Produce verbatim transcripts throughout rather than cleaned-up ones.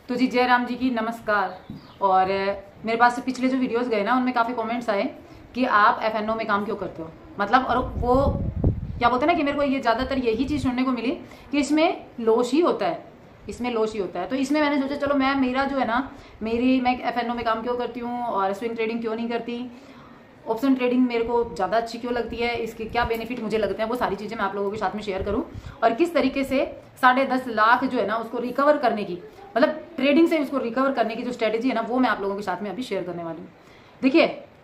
तो जी जयराम जी की नमस्कार। और मेरे पास से पिछले जो वीडियोस गए ना उनमें काफ़ी कमेंट्स आए कि आप एफ एन ओ में काम क्यों करते हो, मतलब और वो क्या बोलते हैं ना कि मेरे को ये ज़्यादातर यही चीज़ सुनने को मिली कि इसमें लॉस ही होता है, इसमें लॉस ही होता है। तो इसमें मैंने सोचा चलो मैं मेरा जो है ना मेरी मैं एफ एन ओ में काम क्यों करती हूँ और स्विंग ट्रेडिंग क्यों नहीं करती, ऑप्शन ट्रेडिंग मेरे को ज़्यादा अच्छी क्यों लगती है, इसके क्या बेनिफिट मुझे लगते हैं, वो सारी चीज़ें मैं आप लोगों के साथ में शेयर करूं और किस तरीके से साढ़े दस लाख जो है ना उसको रिकवर करने की, मतलब ट्रेडिंग से उसको रिकवर करने की जो स्ट्रेटेजी है ना वो मैं आप लोगों के साथ में अभी शेयर करने वाली हूँ। देखिए,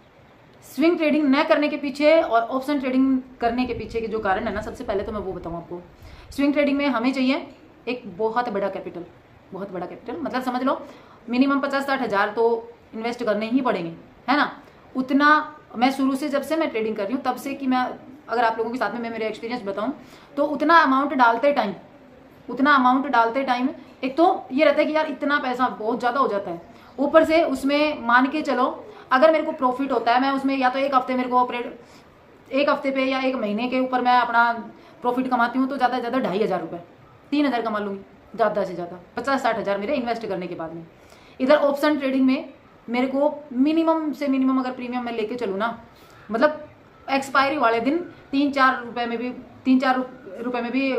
स्विंग ट्रेडिंग न करने के पीछे और ऑप्शन ट्रेडिंग करने के पीछे के जो कारण है ना, सबसे पहले तो मैं वो बताऊँ आपको। स्विंग ट्रेडिंग में हमें चाहिए एक बहुत बड़ा कैपिटल, बहुत बड़ा कैपिटल, मतलब समझ लो मिनिमम पचास साठ हज़ार तो इन्वेस्ट करने ही पड़ेंगे, है ना। उतना मैं शुरू से जब से मैं ट्रेडिंग कर रही हूँ तब से कि मैं अगर आप लोगों के साथ में मैं मेरे एक्सपीरियंस बताऊं तो उतना अमाउंट डालते टाइम उतना अमाउंट डालते टाइम एक तो ये रहता है कि यार इतना पैसा बहुत ज़्यादा हो जाता है, ऊपर से उसमें मान के चलो अगर मेरे को प्रॉफिट होता है मैं उसमें या तो एक हफ्ते मेरे को ऑपरेट एक हफ्ते पे या एक महीने के ऊपर मैं अपना प्रॉफिट कमाती हूँ तो ज़्यादा से ज़्यादा ढाई हज़ार रुपये तीन हज़ार कमा लूँगी, ज़्यादा से ज़्यादा पचास साठ हज़ार मेरे इन्वेस्ट करने के बाद में। इधर ऑप्शन ट्रेडिंग में मेरे को मिनिमम से मिनिमम अगर प्रीमियम मैं लेके चलूँ ना, मतलब एक्सपायरी वाले दिन तीन चार रुपए में भी तीन चार रुपए में भी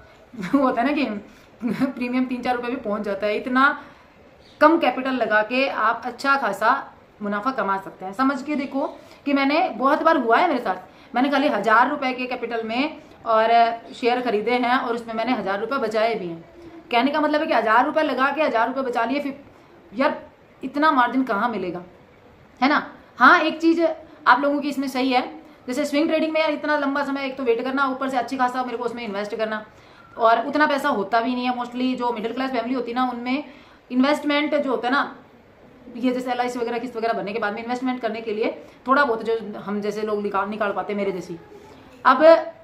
होता है ना कि प्रीमियम तीन चार रुपए भी पहुंच जाता है। इतना कम कैपिटल लगा के आप अच्छा खासा मुनाफा कमा सकते हैं। समझ के देखो कि मैंने बहुत बार हुआ है मेरे साथ, मैंने खाली हजार रुपए के कैपिटल में और शेयर खरीदे हैं और उसमें मैंने हजार रुपये बचाए भी हैं। कहने का मतलब है कि हजार रुपये लगा के हजार रुपये बचा लिए, फिर यार इतना मार्जिन कहाँ मिलेगा, है ना। हाँ, एक चीज आप लोगों की इसमें सही है, जैसे स्विंग ट्रेडिंग में यार इतना लंबा समय एक तो वेट करना, ऊपर से अच्छी खासा मेरे को उसमें इन्वेस्ट करना, और उतना पैसा होता भी नहीं है। मोस्टली जो मिडिल क्लास फैमिली होती है ना उनमें इन्वेस्टमेंट जो होता है ना, ये जैसे एल आई सी वगैरह किस्त वगैरह भरने के बाद में इन्वेस्टमेंट करने के लिए थोड़ा बहुत जो हम जैसे लोग निकाल निकाल पाते हैं, मेरे जैसी। अब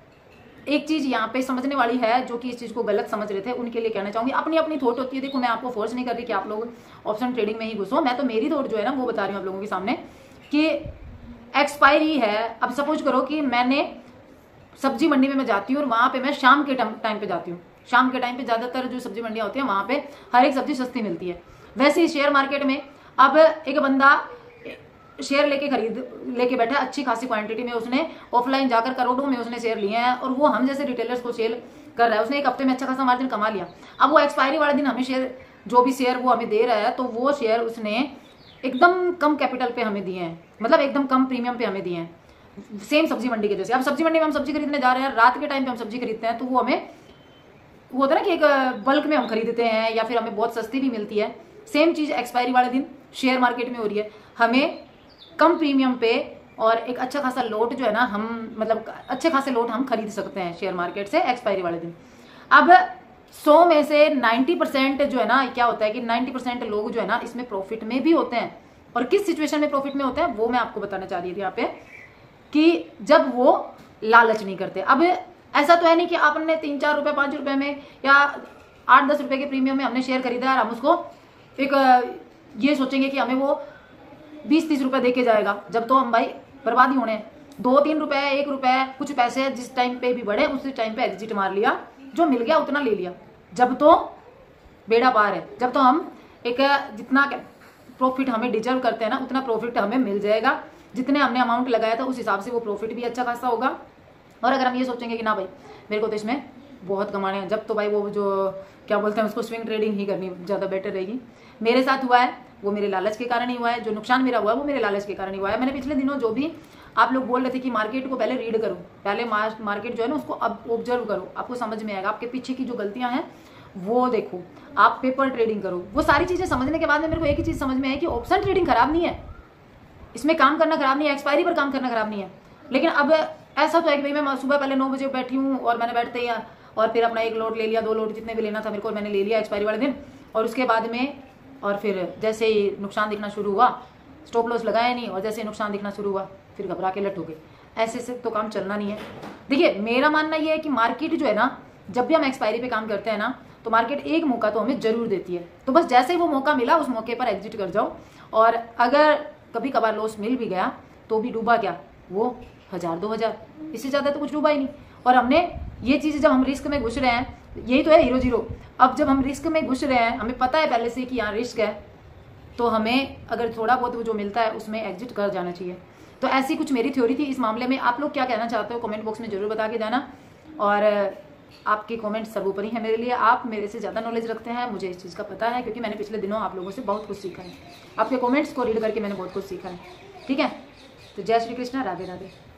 एक चीज यहाँ पे समझने वाली है, जो कि इस चीज को गलत समझ रहे थे उनके लिए कहना चाहूंगी, अपनी अपनी थॉट होती है। देखो, मैं आपको फोर्स नहीं कर रही कि आप लोग ऑप्शन ट्रेडिंग में ही घुसो, मैं तो मेरी थॉट जो है ना वो बता रही हूँ आप लोगों के सामने कि एक्सपायरी है। अब सपोज करो कि मैंने सब्जी मंडी में मैं जाती हूँ और वहां पे मैं शाम के टाइम पे जाती हूँ, शाम के टाइम पे ज्यादातर जो सब्जी मंडियां होती है वहां पे हर एक सब्जी सस्ती मिलती है। वैसे ही शेयर मार्केट में अब एक बंदा शेयर लेके खरीद लेके बैठा है अच्छी खासी क्वांटिटी में, उसने ऑफलाइन जाकर करोड़ों में उसने शेयर लिए हैं और वो हम जैसे रिटेलर्स को सेल कर रहा है, उसने एक हफ्ते में अच्छा खासा मार्जिन कमा लिया। अब वो एक्सपायरी वाले दिन हमें शेयर जो भी शेयर वो हमें दे रहा है तो वो शेयर उसने एकदम कम कैपिटल पे हमें दिए हैं, मतलब एकदम कम प्रीमियम पे हमें दिए हैं, सेम सब्जी मंडी के जैसे। अब सब्जी मंडी में हम सब्जी खरीदने जा रहे हैं, रात के टाइम पे हम सब्जी खरीदते हैं तो वो हमें वो होता है ना कि एक बल्क में हम खरीदते हैं या फिर हमें बहुत सस्ती भी मिलती है। सेम चीज एक्सपायरी वाले दिन शेयर मार्केट में हो रही है, हमें कम प्रीमियम पे और एक अच्छा खासा लोट जो है ना हम मतलब अच्छे खासे लोट हम खरीद सकते हैं शेयर मार्केट से एक्सपायरी वाले दिन। अब सौ में से नब्बे परसेंट जो है ना क्या होता है कि नब्बे परसेंट लोग जो है ना इसमें प्रॉफिट में भी होते हैं, और किस सिचुएशन में प्रॉफिट में होते हैं वो मैं आपको बताना चाह रही थी यहाँ पे, कि जब वो लालच नहीं करते। अब ऐसा तो है नहीं कि आपने तीन चार रुपए पांच रुपए में या आठ दस रुपए के प्रीमियम में हमने शेयर खरीदा है और हम उसको एक ये सोचेंगे कि हमें वो बीस तीस रुपए देके जाएगा, जब तो हम भाई बर्बाद ही होने। दो तीन रुपए एक रुपए कुछ पैसे जिस टाइम पे भी बढ़े उस टाइम पे एग्जिट मार लिया, जो मिल गया उतना ले लिया, जब तो बेड़ा पार है। जब तो हम एक जितना प्रॉफिट हमें डिजर्व करते हैं ना उतना प्रॉफिट हमें मिल जाएगा, जितने हमने अमाउंट लगाया था उस हिसाब से वो प्रॉफिट भी अच्छा खासा होगा। और अगर हम ये सोचेंगे कि ना भाई मेरे को तो इसमें बहुत कमाने हैं, जब तो भाई वो जो क्या बोलते हैं उसको स्विंग ट्रेडिंग ही करनी ज़्यादा बेटर रहेगी। मेरे साथ हुआ है वो मेरे लालच के कारण ही हुआ है, जो नुकसान मेरा हुआ है वो मेरे लालच के कारण ही हुआ है। मैंने पिछले दिनों जो भी आप लोग बोल रहे थे कि मार्केट को पहले रीड करो, पहले मार्केट जो है ना उसको अब ऑब्जर्व करो, आपको समझ में आएगा, आपके पीछे की जो गलतियां हैं वो देखो, आप पेपर ट्रेडिंग करो। वो सारी चीजें समझने के बाद में मेरे को एक ही चीज समझ में आई कि ऑप्शन ट्रेडिंग खराब नहीं है, इसमें काम करना खराब नहीं है, एक्सपायरी पर काम करना खराब नहीं है। लेकिन अब ऐसा तो है कि भाई मैं सुबह पहले नौ बजे बैठी हूँ और मैंने बैठते ही और फिर अपना एक लोड ले लिया, दो लोड जितने भी लेना था मेरे को मैंने ले लिया एक्सपायरी वाले दिन, और उसके बाद में और फिर जैसे ही नुकसान दिखना शुरू हुआ स्टॉप लॉस लगाया नहीं, और जैसे ही नुकसान दिखना शुरू हुआ फिर घबरा के लट हो गए। ऐसे से तो काम चलना नहीं है। देखिए, मेरा मानना यह है कि मार्केट जो है ना जब भी हम एक्सपायरी पे काम करते हैं ना तो मार्केट एक मौका तो हमें जरूर देती है, तो बस जैसे ही वो मौका मिला उस मौके पर एग्जिट कर जाओ। और अगर कभी कभार लॉस मिल भी गया तो भी डूबा क्या, वो हजार दो हजार, इससे ज्यादा तो कुछ डूबा ही नहीं। और हमने ये चीज जब हम रिस्क में घुस रहे हैं यही तो है हीरो जीरो। अब जब हम रिस्क में घुस रहे हैं, हमें पता है पहले से कि यहाँ रिस्क है, तो हमें अगर थोड़ा बहुत वो जो मिलता है उसमें एग्जिट कर जाना चाहिए। तो ऐसी कुछ मेरी थ्योरी थी इस मामले में। आप लोग क्या कहना चाहते हो कमेंट बॉक्स में जरूर बता के जाना, और आपके कमेंट सर्वोपरि है मेरे लिए। आप मेरे से ज़्यादा नॉलेज रखते हैं, मुझे इस चीज़ का पता है, क्योंकि मैंने पिछले दिनों आप लोगों से बहुत कुछ सीखा है। आपके कमेंट्स को रीड करके मैंने बहुत कुछ सीखा है। ठीक है, तो जय श्री कृष्णा, राधे राधे।